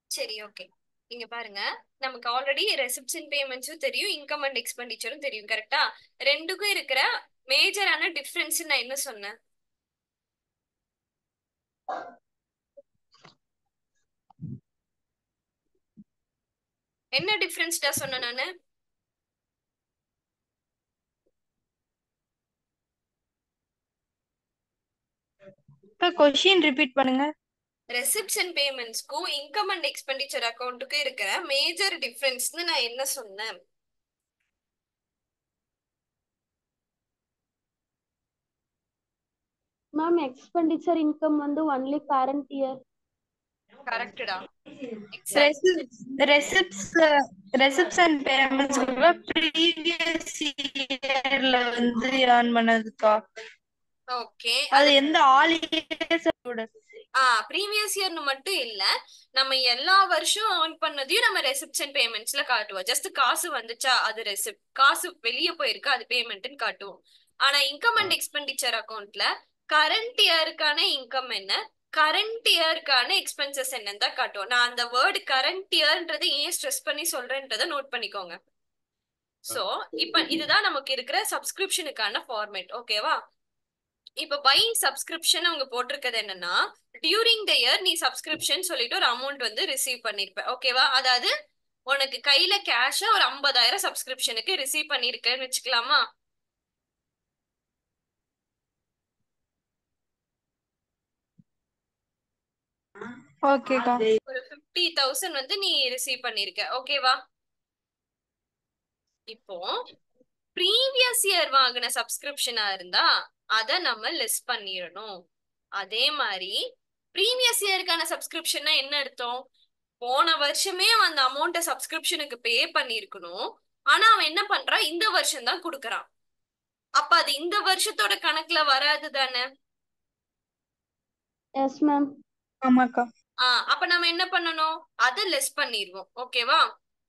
சரி, ஓகே. இங்க பாருங்க, நமக்கு ஆல்ரெடி ரெசிப்ட்ஸ் அண்ட் பேமெண்ட்ஸும் தெரியும், இன்கம் அண்ட் எக்ஸ்பெண்டிச்சரும் தெரியும், கரெக்டா? ரெண்டுக்கும் இருக்கிற மேஜரான டிஃபரன்ஸ் நான் என்ன சொன்னேன்? என்ன டிஃபரன்ஸ்டா சொன்னேன் நானு? கொஸ்டின் ரிப்பீட் பண்ணுங்க. ரெசிப்ட்ஸ் அண்ட் பேமெண்ட்ஸ்க்கும் இன்கம் அண்ட் எக்ஸ்பெண்டிச்சர் அக்கௌண்ட்டுக்கும் இருக்கிற மேஜர் டிஃபரன்ஸ்னு நான் என்ன சொன்னேன்? மேம் எக்ஸ்பெண்டிச்சர் இன்கம் வந்து ஒன்லி கரண்ட் இயர். கரெக்டா? Exact. Receipts and payments previous இயர்ல வந்து ஏர்ன் பண்ணதுக்கா? ஓகே. அது எந்த ஆல் இயர்ஸ் ப்ரீவியஸ் இயர்னு மட்டும் இல்ல, நம்ம எல்லா வருஷம் earn பண்ணதையும் நம்ம ரெசிப்ட்ஸ் அண்ட் பேமெண்ட்ஸ்ல காட்டுவோம். ஜஸ்ட் காசு வந்துச்சா அது ரெசிப்ட், காசு வெளியே போயிருக்கு அது பேமெண்ட்னு காட்டுவோம். ஆனா இன்கம் அண்ட் எக்ஸ்பெண்டிச்சர் அக்கௌண்ட்ல கரண்ட் இயருக்கான இன்கம் என்ன, கரண்ட் இயருக்கான எக்ஸ்பென்சஸ் என்னன்னு தான் காட்டுவோம். நான் அந்த வேர்டு கரண்ட் இயர்ன்றதை ஏன் ஸ்ட்ரெஸ் பண்ணி சொல்றேன்றதை நோட் பண்ணிக்கோங்க. சோ இப்ப இதுதான் நமக்கு இருக்கிற சப்ஸ்கிரிப்ஷனுக்கான ஃபார்மேட், ஓகேவா? இப்ப பையிங் சப்ஸ்கிரிப்ஷன் அவங்க போட்டிருக்கிறது என்னன்னா, டியூரிங் த இயர் நீ சப்ஸ்கிரிப்ஷன் சொல்லிட்டு ஒரு அமௌண்ட் வந்து ரிசீவ் பண்ணிருப்ப, ஓகேவா? அதாவது உனக்கு கையில கேஷா ஒரு 50,000 சப்ஸ்கிரிப்ஷனுக்கு ரிசீவ் பண்ணிருக்கேன்னு வச்சுக்கலாமா? ஓகேக்கா. ஒரு 50,000 வந்து நீ ரிசீவ் பண்ணிருக்க, ஓகேவா? இப்போ ப்ரீவியஸ் இயர் வாங்கின சப்ஸ்கிரிப்ஷனா இருந்தா அத நம்ம லெஸ் பண்ணிடணும். அதே மாதிரி ப்ரீவியஸ் இயருக்கான சப்ஸ்கிரிப்ஷன்னா என்ன அர்த்தம்? போன வருஷமே அந்த அமௌண்ட்டை சப்ஸ்கிரிப்ஷனுக்கு பே பண்ணிருக்கணும், ஆனா அவன் என்ன பண்றான், இந்த வருஷம் தான் கொடுக்கறான். அப்ப அது இந்த வருஷத்தோட கணக்குல வராது தானே? Yes ma'am. ஆமாக்கா. அப்ப நம்ம என்ன பண்ணணும், அதை லெஸ் பண்ணிடுவோம், ஓகேவா?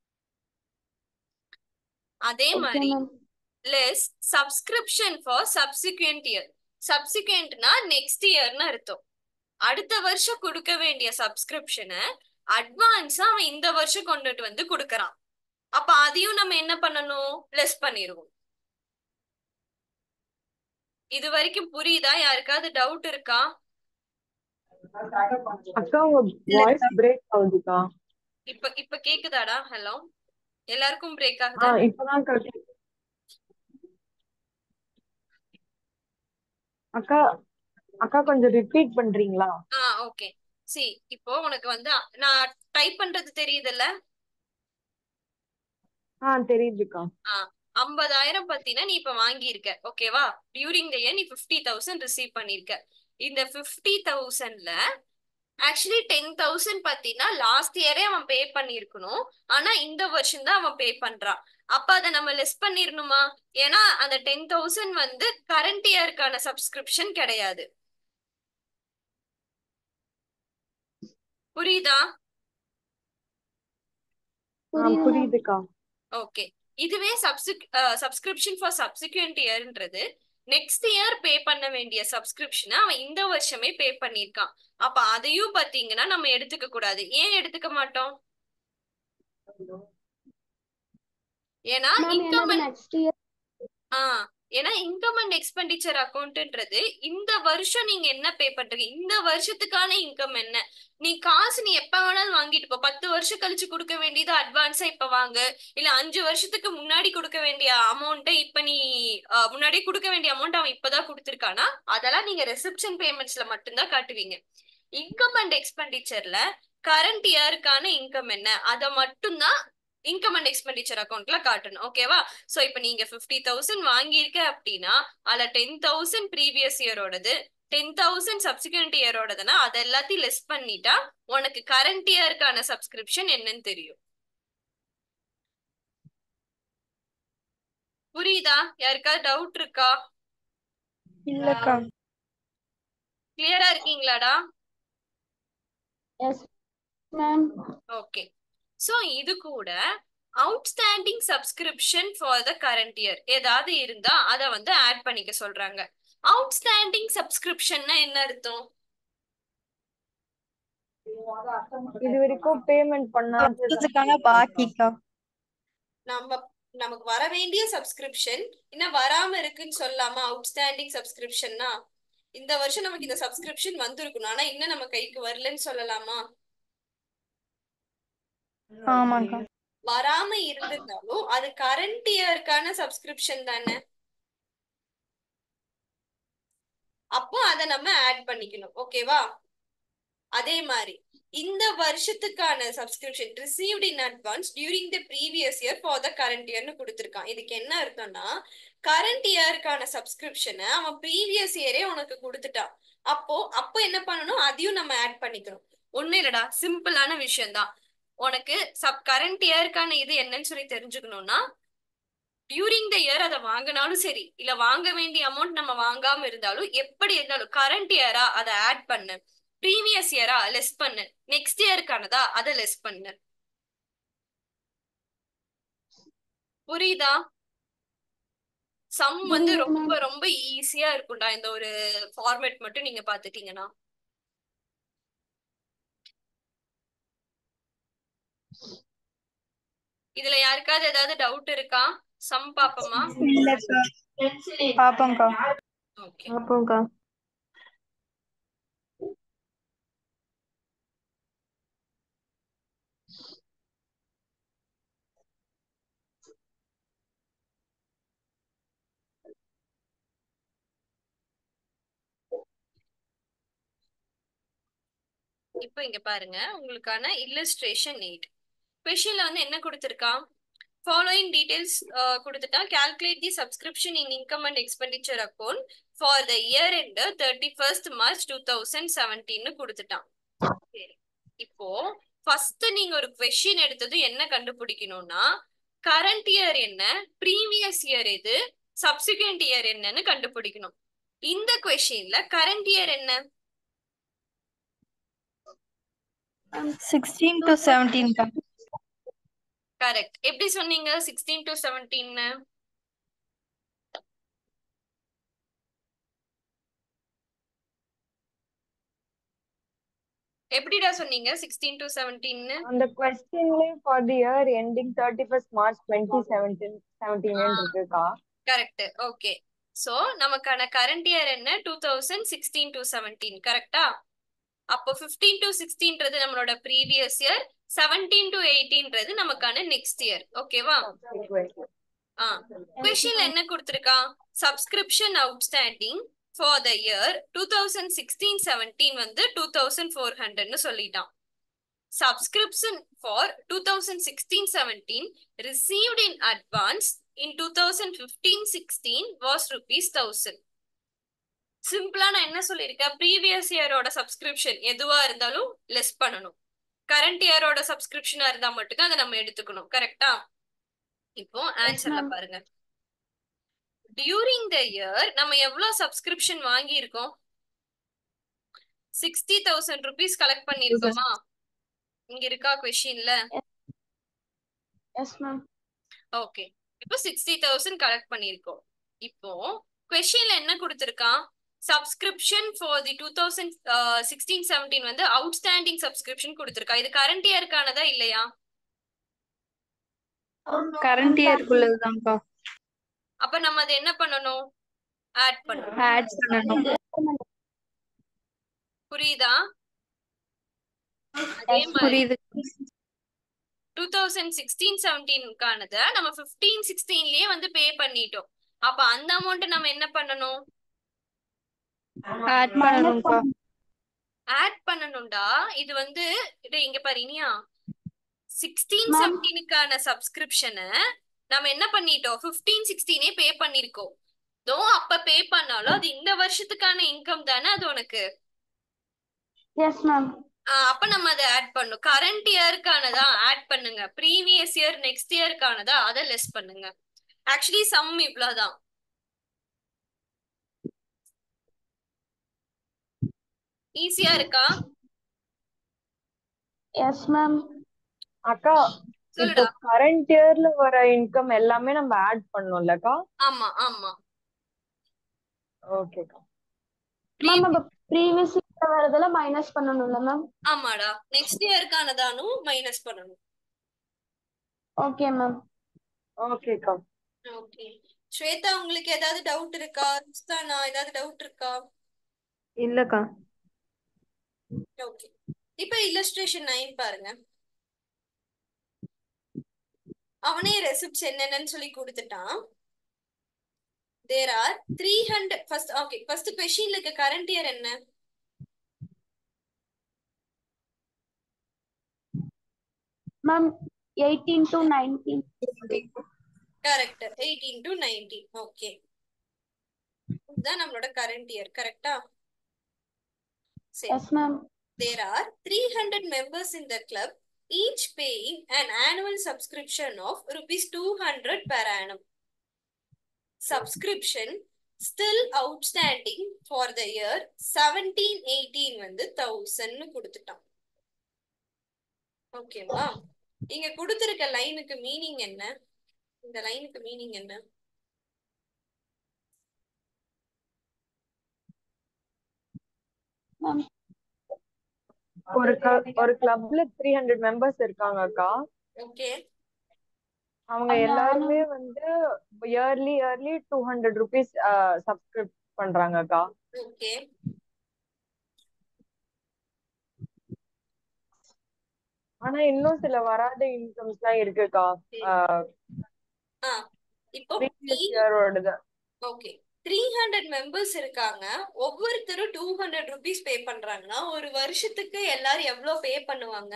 அதே ஓகே மாதிரி ma'am. Less subscription for subsequent year. சப்சிக்வெண்ட்னா நெக்ஸ்ட் இயர்னு அர்த்தம். அடுத்த வருஷம் கொடுக்க வேண்டிய சப்ஸ்கிரிப்ஷனை அட்வான்ஸா அவன் இந்த வருஷம் கொண்டுட்டு வந்து கொடுக்கறான். அப்ப அதையும் நம்ம என்ன பண்ணணும், லெஸ் பண்ணிடுவோம். இது வரைக்கும் புரியுதா? யாருக்காவது டவுட் இருக்கா? அக்கா உங்க வாய்ஸ் பிரேக் ஆகுதுக்கா. இப்ப இப்ப கேக்குதாடா? ஹலோ, எல்லாருக்கும் பிரேக் ஆகுதா? இப்பதான் அக்கா அக்கா கொஞ்சம் ரிப்பீட் பண்றீங்களா? ஓகே. சி, இப்போ உனக்கு வந்து நான் டைப் பண்றது தெரியுதுல்ல? தெரியுதுக்கா. 50,000 பத்தினா நீ இப்ப வாங்கியிருக்க, ஓகேவா? டியூரிங் த இயர் நீ 50,000 ரிசீவ் பண்ணிருக்க. இந்த 50,000ல ஆக்சுவலி 10,000 பத்தினா லாஸ்ட் இயரே அவன் பே பண்ணிருக்கணும், ஆனா இந்த வருஷம் தான் அவன் பே பண்றான். அப்ப அதை நம்ம லெஸ் பண்ணிரணுமா? ஏன்னா அந்த 10,000 வந்து கரண்ட் இயருக்கான சப்ஸ்கிரிப்ஷன் கிடையாது. புரியுதா? புரியுதுக்கா. ஓகே. இதுவே சப்ஸ்கிரிப்ஷன் ஃபார் சப்சிக்வெண்ட் இயர்ன்றது நெக்ஸ்ட் இயர் பே பண்ண வேண்டிய சப்ஸ்கிரிப்ஷனை அவன் இந்த வருஷமே பே பண்ணிருக்கான். அப்ப அதையும் பாத்தீங்கன்னா நம்ம எடுத்துக்க கூடாது. ஏன் எடுத்துக்க மாட்டோம்? ஏன்னா இன்கம் நெக்ஸ்ட் இயர் ஏன்னா இன்கம் அண்ட் எக்ஸ்பெண்டிச்சர் அக்கௌண்ட்ன்றது இந்த வருஷம் நீங்க என்ன பே பண்றீங்க, இந்த வருஷத்துக்கான இன்கம் என்ன. நீ காசு நீ எப்ப வேணாலும் வாங்கிட்டு போ. 10 வருஷம் கழிச்சு கொடுக்க வேண்டியது அட்வான்ஸா இப்ப வாங்கு, இல்ல 5 வருஷத்துக்கு முன்னாடி கொடுக்க வேண்டிய அமௌண்ட்டை இப்ப நீ முன்னாடியே கொடுக்க வேண்டிய அமௌண்ட் அவன் இப்பதான் கொடுத்துருக்கானா, அதெல்லாம் நீங்க ரெசிப்ஷன் பேமெண்ட்ஸ்ல மட்டும்தான் காட்டுவீங்க. இன்கம் அண்ட் எக்ஸ்பெண்டிச்சர்ல கரண்ட் இயருக்கான இன்கம் என்ன அதை மட்டும்தான் இன்கம் அண்ட் எக்ஸ்பெண்டிச்சர் அக்கௌண்ட்ல காட்டணும், ஓகேவா? சோ இப்ப நீங்க 50,000 வாங்கியிருக்க அப்படின்னா அதுல 10,000 ப்ரீவியஸ் இயரோடது, 10,000 சப்சிக்வெண்ட் இயரோடதுன்னா அது எல்லாத்தையும் லெஸ் பண்ணிட்டா உனக்கு கரண்ட் இயருக்கான சப்ஸ்கிரிப்ஷன் என்னன்னு தெரியும். புரியுதா? யாருக்காவது டவுட் இருக்கா? இல்லக்கா. கிளியரா இருக்கீங்களாடா? Yes ma'am. ஓகே. சோ இது கூட outstanding subscription for the current year ஏதாவது இருந்தா அதை வந்து ஆட் பண்ணிக்க சொல்றாங்க. அவுட்ஸ்டாண்டிங் சப்ஸ்கிரிப்ஷன்னா என்ன அர்த்தம்? இது வரைக்கும் பேமெண்ட் பண்ணாதது வருஷத்துக்கான பாக்கிக்கா. நமக்கு வர வேண்டிய சப்ஸ்கிரிப்ஷன் இன்னும் வராம இருக்குன்னு சொல்லாமா? அவுட்ஸ்டாண்டிங் சப்ஸ்கிரிப்ஷன்னா இந்த வருஷம் நமக்கு இந்த சப்ஸ்கிரிப்ஷன் வந்திருக்கணும், ஆனா இன்னும் நம்ம கைக்கு வரலன்னு சொல்லலாமா? ஆமாக்கா. வராம இருந்திருந்தாலும் அது கரண்ட் இயருக்கான சப்ஸ்கிரிப்ஷன் தானே, அப்போ அதை நம்ம ஆட் பண்ணிக்கணும். ஓகேவா? அதே மாதிரி இந்த வருஷத்துக்கான subscription received in advance during the previous year for the current இயர்னு கொடுத்துருக்கான். இதுக்கு என்ன அர்த்தம்னா கரண்ட் இயருக்கான சப்ஸ்கிரிப்ஷனை அவன் ப்ரீவியஸ் இயரே உனக்கு கொடுத்துட்டான். அப்போ என்ன பண்ணணும், அதையும் நம்ம ஆட் பண்ணிக்கணும். ஒண்ணு இல்லடா, சிம்பிளான விஷயம் தான். உனக்கு கரண்ட் இயருக்கான இது என்னன்னு சொல்லி தெரிஞ்சுக்கணும்னா டியூரிங் த இயர் அதை வாங்கினாலும் சரி, இல்ல வாங்க வேண்டிய அமௌண்ட் நம்ம வாங்காம இருந்தாலும் எப்படி இருந்தாலும் கரண்ட் இயரா அதை ஆட் பண்ணு, ப்ரீவியஸ் இயரா லெஸ் பண்ணு, நெக்ஸ்ட் இயருக்கானதா அதை லெஸ் பண்ணு. புரியுதா? சம் வந்து புரியுது ரொம்ப மேம். ரொம்ப ஈஸியா இருக்கும்டா. இந்த ஒரு ஃபார்மேட் மட்டும் நீங்க பாத்துட்டீங்கன்னா. இதுல யாருக்காவது ஏதாவது டவுட் இருக்கா? சம் பாப்போமா? இல்லக்கா. பாப்போம்க்கா. ஓகே. அப்போக்கா இப்போ இங்க பாருங்க, உங்களுக்கான இல்லஸ்ட்ரேஷன் 8 கொஸ்டின்ல வந்து என்ன கொடுத்திருக்கான், following details கொடுத்துட்டா calculate the subscription in income and expenditure account for the year end 31st March 2017 கொடுத்துட்டான். சரி, இப்போ ஃபர்ஸ்ட் நீங்க ஒரு கொஸ்டின் எடுத்தது என்ன கண்டுபிடிக்கணும்னா கரண்ட் இயர் என்ன, ப்ரீவியஸ் இயர் எது, சப்சிக்வெண்ட் இயர் என்னன்னு கண்டுபிடிக்கணும். இந்த கொஸ்டின்ல கரண்ட் இயர் என்ன? 16 to 17க்கா. கரெக்ட். எப்படி சொன்னீங்க 16 to 17? எப்படிடா சொன்னீங்க 16 to 17? அந்த கொஸ்டின்லயும் for the year ending 31st March 2017 இருக்குக்கா. கரெக்ட். ஓகே, சோ நமக்கான கரண்ட் இயர் என்ன? 2016 to 17. கரெக்டா? அப்போ 15 to 16ன்றது நம்மளோட ப்ரீவியஸ் இயர், 17 to 18ன்றது நமக்கான நெக்ஸ்ட் இயர். ஓகேவா? கொஸ்டின்ல என்ன கொடுத்திருக்கா, subscription outstanding for the year 2016-17 வந்து 2400ன்னு சொல்லிட்டான். Subscription for 2016-17 received in advance in 2015-16 was rupees 1000. சிம்பிளா நான் என்ன சொல்லியிருக்கேன், ப்ரீவியஸ் இயரோட சப்ஸ்கிரிப்ஷன் எதுவா இருந்தாலும் லெஸ் பண்ணணும், கரண்ட் இயரோட சப்ஸ்கிரிப்ஷனா இருந்தா மட்டும் அதை நம்ம எடுத்துக்கணும். கரெக்டா? இப்போ ஆன்சர்ல பாருங்க, டியூரிங் த இயர் நம்ம எவ்வளவு சப்ஸ்கிரிப்ஷன் வாங்கி இருக்கோம்? 60,000 rupees கலெக்ட் பண்ணிருக்கோமா? இங்க இருக்கா கொஸ்டின்ல? S ma'am. ஓகே, இப்போ 60,000 கலெக்ட் பண்ணிருக்கோம். இப்போ கொஸ்டின்ல என்ன கொடுத்திருக்கான், சப்ஸ்கிரிப்ஷன் ஃபார் தி 2016-17 வந்து அவுட்ஸ்டாண்டிங் சப்ஸ்கிரிப்ஷன் கொடுத்திருக்கா. இது கரண்ட் இயருக்கானதா இல்லையா? கரண்ட் இயர்க்குள்ளதுதான்க்கா. அப்ப நம்ம அதை என்ன பண்ணணும், ஆட் பண்ணணும். ஆட் பண்ணணும். புரியுதா? அதே மாதிரி புரியுது. 2016-17க்கானத நம்ம 15-16லயே வந்து பே பண்ணிட்டோம். அப்ப அந்த அமௌண்ட் நம்ம என்ன பண்ணணும், ஆட் பண்ணணும்க்கா. ஆட் பண்ணணும்டா. இது வந்து இங்க பாரு இனியா, 16-17க்கான சப்ஸ்கிரிப்ஷனை நம்ம என்ன பண்ணிட்டோம், 15-16 பே பண்ணிருக்கோம். தோ அப்ப பே பண்ணாலும் அது இந்த வருஷத்துக்கான இன்கம் தானே அது உனக்கு. Yes ma'am. அப்ப நம்ம அதை ஆட் பண்ணும். கரண்ட் இயருக்கானதா ஆட் பண்ணுங்க, ப்ரீவியஸ் இயர் நெக்ஸ்ட் இயருக்கானதா அதை லெஸ் பண்ணுங்க. ஆக்சுவலி சம் இவ்வளவுதான். ஈஸியா இருக்கா? Yes ma'am. அக்கா இப்போ சொல்லுடா. கரண்ட் இயர்ல வர இன்கம் எல்லாமே நம்ம ஆட் பண்ணோம்லக்கா? ஆமா ஆமா. ஓகேக்கா. மேம் அப்ப ப்ரீவியஸ் வரதெல்லாம் மைனஸ் பண்ணணும்ல மேம்? ஆமாடா, நெக்ஸ்ட் இயர்க்கானதானும் மைனஸ் பண்ணணும். Okay ma'am. ஓகேக்கா. ஓகே ஸ்வேதா, உங்களுக்கு ஏதாவது டவுட் இருக்கா? ருஸ்தானா, ஏதாவது டவுட் இருக்கா? இல்லக்கா. ஓகே, இப்போ இல்லஸ்ட்ரேஷன் 9 பாருங்க. அவனே ரெசிப்ட்ஸ் என்னென்னு சொல்லி கொடுத்துட்டான். There are 300 first. Okay, first கொஸ்டின்ல இருக்க கரண்ட் இயர் என்ன? Ma'am 18 to 19. Correct, 18 to 19. Okay, இதுதான் நம்மளோட கரண்ட் இயர். கரெக்டா? சரி. Yes ma'am. There are 300 members in the club, each paying an annual subscription of rupees 200 per annum. Subscription still outstanding for the year 17-18 வந்து 1000 னு கொடுத்துட்டான். ஓகேவா? இங்க கொடுத்திருக்க லைனுக்கு மீனிங் என்ன? இந்த லைனுக்கு மீனிங் என்ன? மேம் ஒரு கிளப்ல 300 மெம்பர்ஸ் இருக்காங்கக்கா. ஓகே, அவங்க அந்த எல்லாருமே வந்து இயர்லி 200 ருபீஸ் சப்ஸ்கிரைப் பண்றாங்கக்கா. ஓகே. ஆனா இன்னும் சில வராத இன்கம்ஸ் எல்லாம் இருக்குக்கா. இப்போ ப்ரீவியஸ் இயரோடது. ஓகே, 300 மெம்பர்ஸ் இருக்காங்க, ஒவ்வொருத்தரும் 200 ருபீஸ் பே பண்றாங்கன்னா ஒரு வருஷத்துக்கு எல்லாரும் எவ்வளவு பே பண்ணுவாங்க?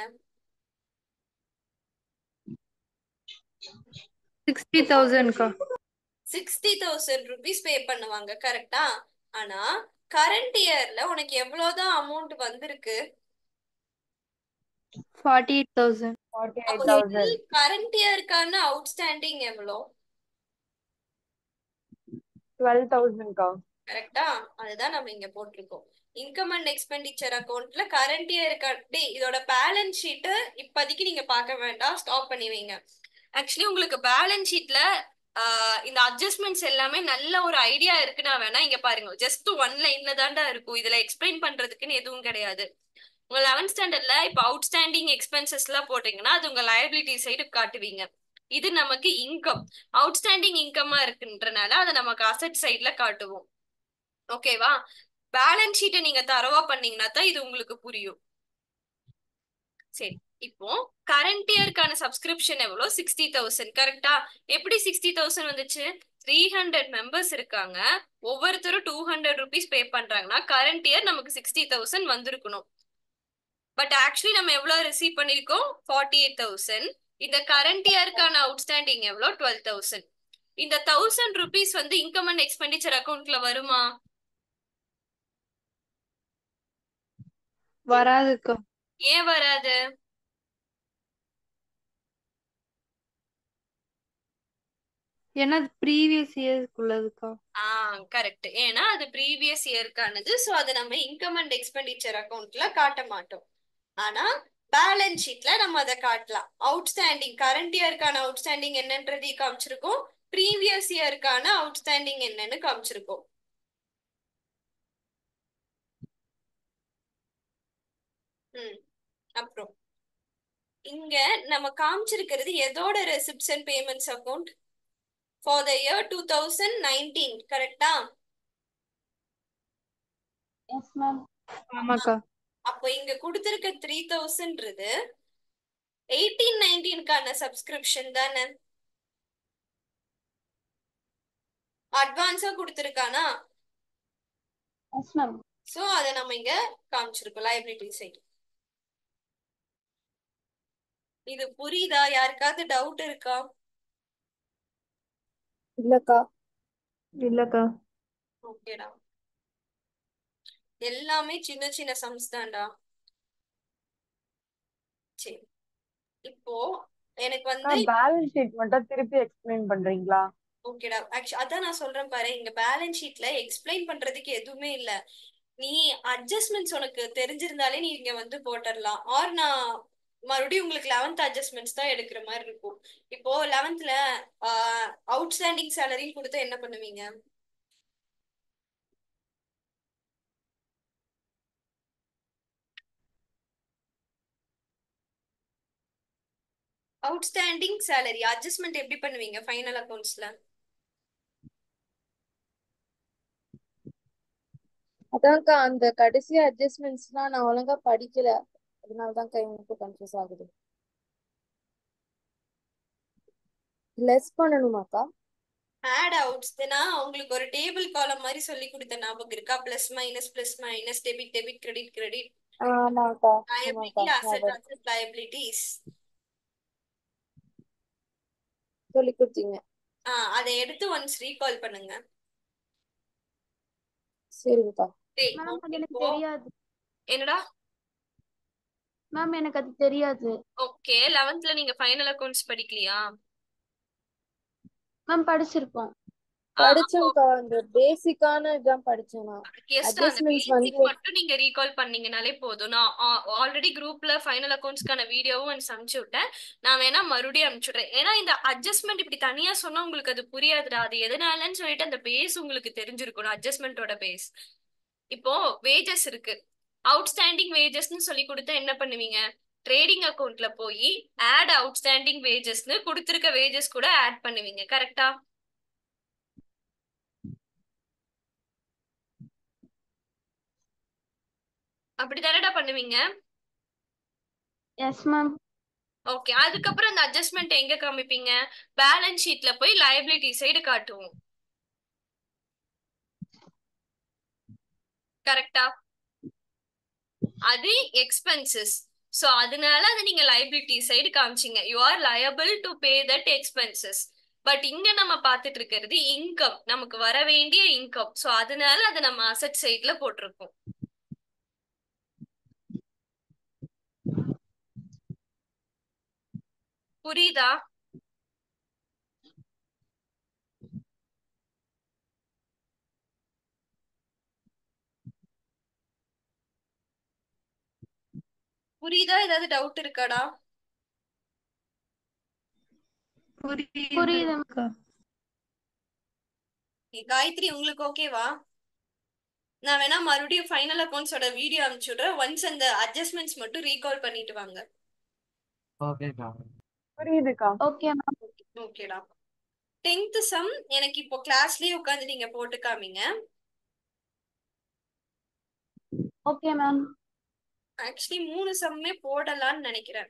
60,000க்கா. 60,000 ருபீஸ் பே பண்ணுவாங்க. கரெக்டா? ஆனா கரண்ட் இயர்ல உனக்கு எவ்வளவுதான் அமௌண்ட் வந்திருக்கு? 48,000. 48,000. கரண்ட் இயர்க்கான அவுட்ஸ்டாண்டிங் எவ்வளோ? 12,000க்கா. கரெக்டா? அதுதான் நம்ம இங்க போட்டிருக்கோம். இன்கம் அண்ட் எக்ஸ்பெண்டிச்சர் அக்கௌண்ட்ல கரண்ட் இயருக்கு இதோட பேலன்ஸ் ஷீட் இப்போதைக்கு நீங்க பார்க்க வேண்டாம், ஸ்டாப் பண்ணி வைங்க. ஆக்சுவலி உங்களுக்கு பேலன்ஸ் ஷீட்ல இந்த அட்ஜஸ்ட்மெண்ட்ஸ் எல்லாமே நல்ல ஒரு ஐடியா இருக்குன்னா வேணா இங்க பாருங்க. ஜஸ்ட் ஒன் லைன்ல தாண்டா இருக்கும், இதுல எக்ஸ்பிளைன் பண்றதுக்குன்னு எதுவும் கிடையாது. உங்க 11th ஸ்டாண்டர்ட்ல இப்போ அவுட்ஸ்டாண்டிங் எக்ஸ்பென்சஸ் எல்லாம் போட்டீங்கன்னா அது உங்க லயபிலிட்டி சைடு காட்டுவீங்க. இது நமக்கு இன்கம், அவுட்ஸ்டாண்டிங் இன்கமா இருக்குன்றனால அதை நமக்கு அசெட் சைட்ல காட்டுவோம். ஓகேவா? பேலன்ஸ் ஷீட்டை நீங்க தரவா பண்ணீங்கன்னா தான் இது உங்களுக்கு புரியும். சரி, இப்போ கரண்ட் இயர்க்கான சப்ஸ்கிரிப்ஷன் எவ்வளோ? 60,000. கரெக்டா? எப்படி 60,000 வந்துச்சு? 300 மெம்பர்ஸ் இருக்காங்க, ஒவ்வொருத்தரும் 200 ருபீஸ் பே பண்றாங்கன்னா கரண்ட் இயர் நமக்கு 60,000 வந்திருக்கணும். பட் ஆக்சுவலி நம்ம எவ்வளவு ரிசீவ் பண்ணிருக்கோம்? 48,000. இந்த கரண்ட் இயர்க்கான அவுட்ஸ்டாண்டிங் எவ்வளோ? 12,000. இந்த 1000 ருபீஸ் வந்து இன்கம் அண்ட் எக்ஸ்பெண்டிச்சர் அக்கௌண்ட்ல வருமா? வராதுக்கா. ஏன் வராது? ஏன்னா ப்ரீவியஸ் இயர்க்குள்ளதுக்கா. கரெக்ட். ஏன்னா அது ப்ரீவியஸ் இயர்க்கானது, ஸோ அதை நம்ம இன்கம் அண்ட் எக்ஸ்பெண்டிச்சர் அக்கௌண்ட்ல காட்ட மாட்டோம். ஆனா பேலன்ஸ் ஷீட்ல நம்ம அதை காட்டலாம். அவுட்ஸ்டாண்டிங் கரண்ட் இயர்க்கான அவுட்ஸ்டாண்டிங் என்னன்றதையும் காமிச்சிருக்கோம், ப்ரீவியஸ் இயர்க்கான அவுட்ஸ்டாண்டிங் என்னன்னு காமிச்சிருக்கோம். அப்புறம் இங்க நம்ம காமிச்சிருக்கிறது எதோட receipts and payments account? For the year 2019. கரெக்டா? Yes ma'am. ஆமாக்கா. அப்போ இங்க கொடுத்திருக்க 3,000ன்றது 18-19க்கான சப்ஸ்கிரிப்ஷன் தானே? அட்வான்ஸா கொடுத்திருக்கானா? Yes ma'am. சோ அதை நம்ம இங்க காமிச்சிருக்கோம் லைபிலிட்டி சைடு. இது புரியுதா? யாருக்காவது டவுட் இருக்கா? இல்லக்கா. இல்லக்கா. ஓகேடா, எல்லாமே சின்ன சின்ன சம்ஸ் தான்டா. சரி, இப்போ எனக்கு வந்து பேலன்ஸ் ஷீட் மட்டும் திருப்பி எக்ஸ்பிளைன் பண்றீங்களா? ஓகேடா, ஆக்சுவலி அதான் நான் சொல்றேன் பாரு, இங்க பேலன்ஸ் ஷீட்ல எக்ஸ்பிளைன் பண்றதுக்கு எதுவுமே இல்ல. நீ அட்ஜஸ்ட்மெண்ட்ஸ் உனக்கு தெரிஞ்சிருந்தாலே நீ இங்க வந்து போட்டுடலாம். ஆர் நான் மறுபடியும் உங்களுக்கு 11th அட்ஜஸ்ட்மெண்ட்ஸ் தான் எடுக்கிற மாதிரி இருக்கும். இப்போ 11thல அவுட்ஸ்டாண்டிங் சேலரி கொடுத்து என்ன பண்ணுவீங்க? அவுட்ஸ்டாண்டிங் சேலரி அட்ஜஸ்ட்மெண்ட் எப்படி பண்ணுவீங்க ஃபைனல் அக்கவுண்ட்ஸ்ல? அதான்க்கா அந்த கடைசி அட்ஜஸ்ட்மெண்ட்ஸ்லாம் நான் ஒழுங்கா படிக்கல, அதனாலதான்க்கா எனக்கு கன்ஃபியூஸ் ஆகுது. லெஸ் பண்ணணுமாக்கா? ஆட் அவுட்ஸ்னா உங்களுக்கு ஒரு டேபிள் காலம் மாதிரி சொல்லி கொடுத்த ஞாபகம் இருக்கா? பிளஸ் மைனஸ் டெபிட் கிரெடிட் ஆமாக்கா ஆமாக்கா liability asset ஞாபகம் asset liabilities. சொல்லி கொடுத்தீங்க. அதை எடுத்து ஒன்ஸ் ரீகால் பண்ணுங்க. சரிங்கக்கா. டேய், மேம் அது எனக்கு இப்போ தெரியாது. என்னடா? மேம் எனக்கு அது தெரியாது. ஓகே, 11th நீங்க ஃபைனல் அக்கவுண்ட்ஸ் படிக்கலையா? மேம் படிச்சிருக்கோம். அப்போ படிச்சேன்க்கா, இந்த பேசிக்கான இதான் படிச்சேன் நான். அந்த அட்ஜஸ்ட்மெண்ட்ஸ் பேசிக் மட்டும் நீங்க ரீகால் பண்ணீங்கனாலே போதும். நான் ஆல்ரெடி குரூப்ல ஃபைனல் அக்கவுண்ட்ஸ்க்கான வீடியோவும் அனுப்பிச்சு விட்டேன். நான் வேணா மறுபடியும் அனுப்பிச்சுடுறேன். ஏன்னா இந்த அட்ஜஸ்ட்மெண்ட் இப்படி தனியா சொன்னா உங்களுக்கு அது புரியாதுடா. அது எதனாலன்னு சொல்லிட்டு அந்த பேஸ் உங்களுக்கு தெரிஞ்சிருக்கணும், அட்ஜஸ்ட்மெண்டோட பேஸ். இப்போ வேஜஸ் இருக்கு, அவுட்ஸ்டாண்டிங் வேஜஸ்னு சொல்லி கொடுத்தா என்ன பண்ணுவீங்க? ட்ரேடிங் அக்கவுண்ட்ல போய் ஆட் அவுட்ஸ்டாண்டிங் வேஜஸ்னு கொடுத்துருக்க வேஜஸ் கூட ஆட் பண்ணுவீங்க. கரெக்டா? அப்படித்தானடா பண்ணுவீங்க? S ma'am. ஓகே, அதுக்கப்புறம் அந்த அட்ஜஸ்ட்மெண்ட் எங்க காமிப்பீங்க? பேலன்ஸ் ஷீட்ல போய் லைபிலிட்டி சைடு காட்டுவோம். கரெக்டா? அது எக்ஸ்பென்சஸ். சோ அதனால அதை நீங்க லைபிலிட்டி சைடு காமிச்சீங்க. You are liable to pay that expenses. But இங்க நம்ம பார்த்துட்டு இருக்கிறது இன்கம், நமக்கு வர வேண்டிய இன்கம். சோ அதனால அதை நம்ம அசெட் சைட்ல போட்டிருக்கோம். புரியுதா? புரியுதா? ஏதாவது டவுட் இருக்காடா? புரியுதுக்கா. காயத்ரி, உங்களுக்கு ஓகேவா? நான் வேணா மறுபடியும் ஃபைனல் அக்கவுண்ட்ஸோட வீடியோ அனுப்பிச்சுடுறேன். ஒன்ஸ் அந்த அட்ஜஸ்ட்மெண்ட்ஸ் மட்டும் ரீகால் பண்ணிட்டு வாங்க. புரியுதுக்கா. Okay ma'am. ஓகேடா. 10th சம் எனக்கு இப்போ கிளாஸ்லயே உட்காந்து நீங்க போட்டு காமிங்க. Okay ma'am. ஆக்சுவலி 3 சம்மே போடலாம்னு நினைக்கிறேன்.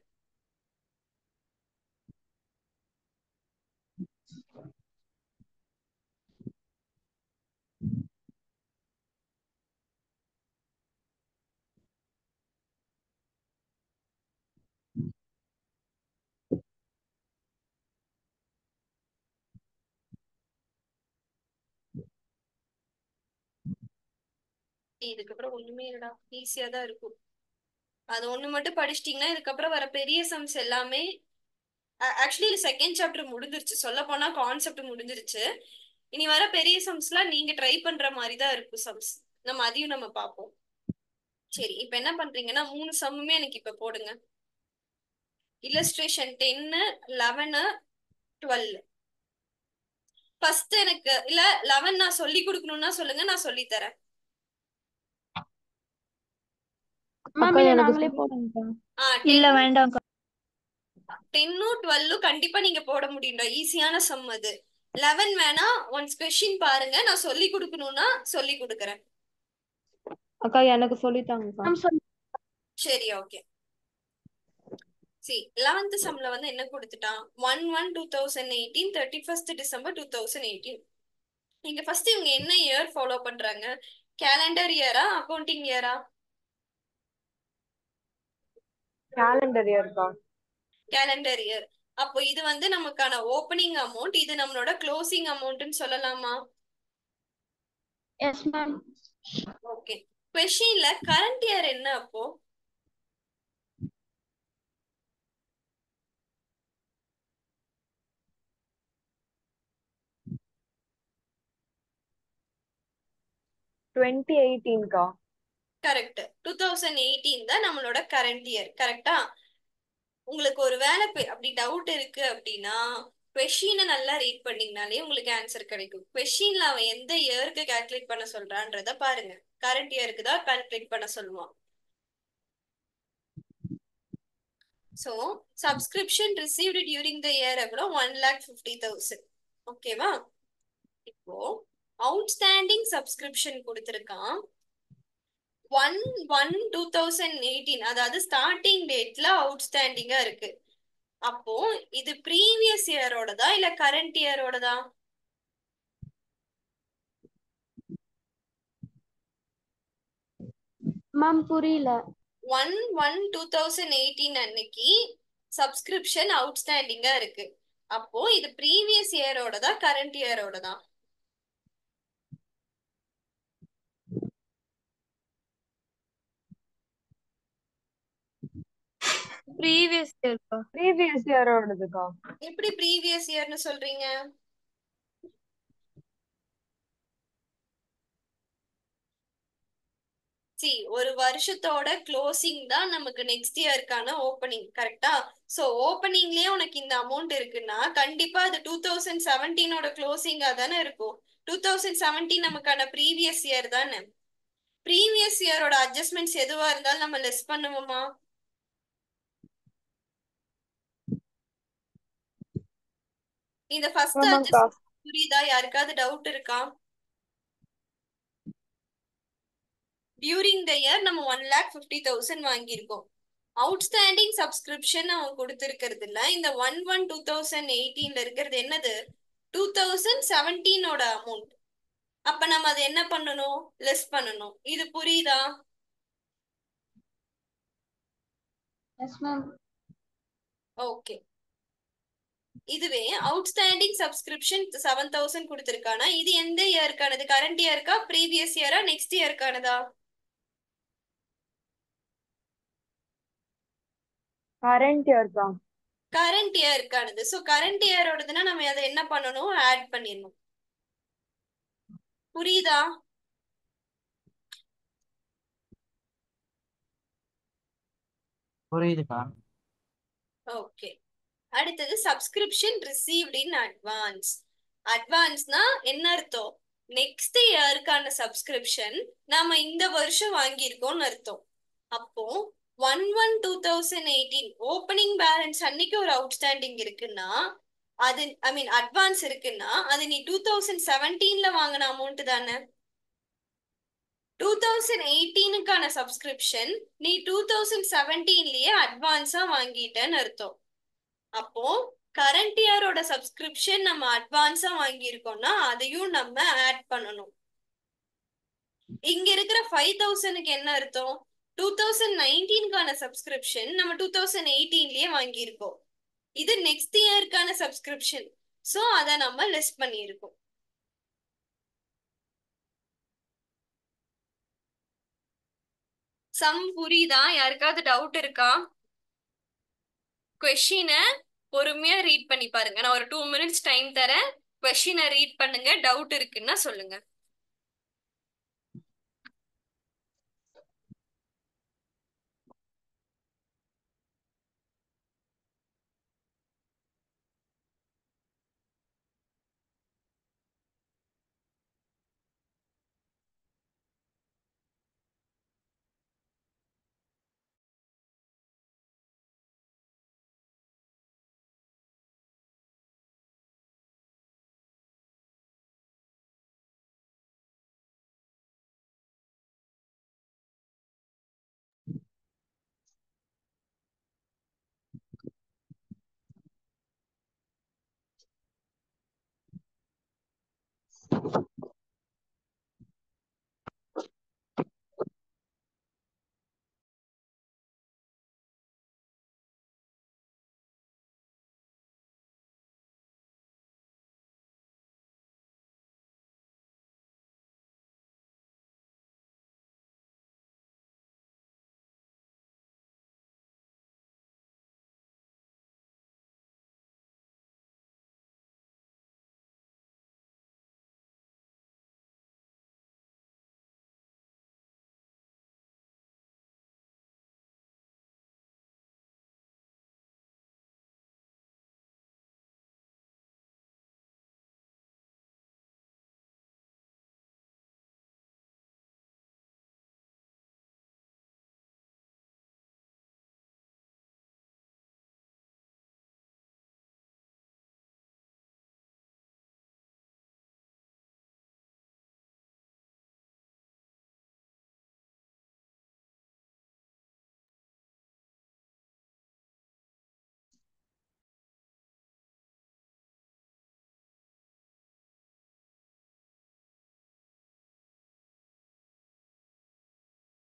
இதுக்கப்புறம் ஒண்ணுமே இல்லடா, ஈஸியா தான் இருக்கும். அது ஒண்ணு மட்டும் படிச்சிட்டீங்கன்னா இதுக்கப்புறம் வர பெரிய சம்ஸ் எல்லாமே ஆக்சுவலி செகண்ட் சாப்டர் முடிஞ்சிருச்சு. சொல்ல போனா கான்செப்ட் முடிஞ்சிருச்சு. இனி வர பெரிய சம்ஸ்லாம் நீங்க ட்ரை பண்ற மாதிரி தான் இருக்கும் சம்ஸ். நம்ம அதையும் நம்ம பார்ப்போம். சரி, இப்ப என்ன பண்றீங்கன்னா 3 சம்முமே எனக்கு இப்ப போடுங்க. இல்லஸ்ட்ரேஷன் 10, 11, 12. ஃபர்ஸ்ட் எனக்கு இல்ல 11 நான் சொல்லி கொடுக்கணும்னா சொல்லுங்க, நான் சொல்லி தரேன். மேம் அக்கா இல்ல எனக்கு நாங்களே சொல்லி போடுறோம். தாங்கக்கா. இல்ல வேண்டாம்க்கா. 10, 12 கண்டிப்பா நீங்க போட முடியும்டா. ஈஸியான சம் அது. 11 வேணா ஒன்ஸ் கொஸ்டின் பாருங்க, நான் சொல்லி கொடுக்கணும்னா சொல்லி கொடுக்குறேன். அக்கா எனக்கு சொல்லி தாங்கக்கா. மேம் சொல்லு. சரி, ஓகே. சரி, 11th சம்ல வந்து என்ன கொடுத்துட்டான்? 1/1/2018, 31st December 2018. நீங்க ஃபர்ஸ்ட் இவங்க என்ன இயர் ஃபாலோ பண்றாங்க? கேலண்டர் இயரா அக்கவுண்டிங் இயரா? கேலண்டர் இயர்க்கா. Calendar year. அப்போ இது வந்து நமக்கான ஓப்பனிங் அமௌண்ட், இது நம்மளோட க்ளோசிங் அமௌண்ட்னு சொல்லலாமா? Yes ma'am. ஓகே. கொஸ்டின்ல கரண்ட் இயர் என்ன அப்போ? டுவெண்ட்டி எயிட்டீன்க்கா. கரெக்ட். 2018 தான் நம்மளோட கரண்ட் இயர். கரெக்டா? உங்களுக்கு ஒரு வேலை அப்படி டவுட் இருக்கு அப்படின்னா கொஸ்டினை நல்லா ரீட் பண்ணீங்கனாலே உங்களுக்கு ஆன்சர் கிடைக்கும். கொஸ்டின்ல அவன் எந்த இயருக்கு கால்குலேட் பண்ண சொல்றான்றத பாருங்க. கரண்ட் இயருக்கு தான் கால்குலேட் பண்ண சொல்லுவான். So subscription received during the year எவ்வளோ 1,50,000. ஓகேவா? இப்போ அவுட்ஸ்டாண்டிங் சப்ஸ்கிரிப்ஷன் கொடுத்துருக்கான் 1/1/2018, அதாவது ஸ்டார்டிங் டேட்ல அவுட்ஸ்டாண்டிங்கா இருக்கு. அப்போ இது ப்ரீவியஸ் இயரோடதா இல்ல கரண்ட் இயரோடதா? மேம் புரியல. 1/1/2018 அன்னைக்கு சப்ஸ்கிரிப்ஷன் அவுட்ஸ்டாண்டிங்கா இருக்கு. அப்போ இது ப்ரீவியஸ் இயரோடதா கரண்ட் இயரோடதா? ப்ரீவியஸ் இயர்க்கா. ப்ரீவியஸ் இயரோடதுக்கா. எப்படி ப்ரீவியஸ் இயர்னு சொல்றீங்க? சி, ஒரு வருஷத்தோட க்ளோசிங் தான் நமக்கு நெக்ஸ்ட் இயர்க்கான ஓப்பனிங், கரெக்டா? ஸோ ஓப்பனிங்லயே உனக்கு இந்த அமௌண்ட் இருக்குன்னா கண்டிப்பா அது 2017ஓட க்ளோசிங்கா தானே இருக்கும். 2017 நமக்கான ப்ரீவியஸ் இயர் தானே. ப்ரீவியஸ் இயரோட அட்ஜஸ்ட்மெண்ட்ஸ் எதுவா இருந்தாலும் நம்ம லெஸ் பண்ணுவோமா? இந்த ஃபர்ஸ்ட் ஆமாக்கா. அட்ஜஸ்ட்மெண்ட் புரியுதா? யாருக்காவது டவுட் இருக்கா? டியூரிங் த இயர் நம்ம 1,50,000 வாங்கியிருக்கோம். அவுட்ஸ்டாண்டிங் சப்ஸ்கிரிப்ஷன் அவன் கொடுத்துருக்கிறது இல்ல. இந்த 1/1/2018 இருக்கிறது என்னது? 2017ஓட அமௌண்ட். அப்ப நம்ம அதை என்ன பண்ணணும்? லெஸ் பண்ணணும். இது புரியுதா? Yes ma'am. ஓகே. இதுவே அவுட்ஸ்டாண்டிங் சப்ஸ்கிரிப்ஷன் 7,000 கொடுத்துருக்கானா இது எந்த இயருக்கானது? கரண்ட் இயர்க்கா, ப்ரீவியஸ் இயரா, நெக்ஸ்ட் இயருக்கானதா? கரண்ட் இயர்க்கா. கரண்ட் இயருக்கானது. ஸோ கரண்ட் இயரோடதுன்னா நம்ம அதை என்ன பண்ணணும்? ஆட் பண்ணிடணும். புரியுதா? புரியுதுக்கா. ஓகே. அடுத்தது சப்ஸ்கிரிப்ஷன் ரிசீவ்ட் இன் அட்வான்ஸ். அட்வான்ஸ்னா என்ன அர்த்தம்? நெக்ஸ்ட் இயருக்கான சப்ஸ்கிரிப்ஷன் நாம இந்த வருஷம் வாங்கியிருக்கோம்னு அர்த்தம். அப்போ 1/1/2018 ஓப்பனிங் பேலன்ஸ் அன்னைக்கு ஒரு அவுட்ஸ்டாண்டிங் இருக்குன்னா அது அட்வான்ஸ் இருக்குன்னா அது நீ 2017ல வாங்கின அமௌண்ட் தானே. 2018க்கான சப்ஸ்கிரிப்ஷன் நீ 2017லயே அட்வான்ஸா வாங்கிட்டேன்னு அர்த்தம். அப்போ கரண்ட் இயரோட சப்ஸ்கிரிப்ஷன் நம்ம அட்வான்ஸா வாங்கியிருக்கோம்னா அதையும் நம்ம ஆட் பண்ணணும். இங்க இருக்கிற 5,000க்கு என்ன அர்த்தம்? 2019க்கான சப்ஸ்கிரிப்ஷன் நம்ம 2018லயே வாங்கியிருக்கோம். இது நெக்ஸ்ட் இயருக்கான சப்ஸ்கிரிப்ஷன். ஸோ அதை நம்ம லெஸ் பண்ணியிருக்கோம். சம் புரியுதா? யாருக்காவது டவுட் இருக்கா? கொஸ்டினை பொறுமையா ரீட் பண்ணி பாருங்க. நான் ஒரு 2 minutes டைம் தரேன். கொஸ்டினை ரீட் பண்ணுங்க. டவுட் இருக்குன்னா சொல்லுங்க.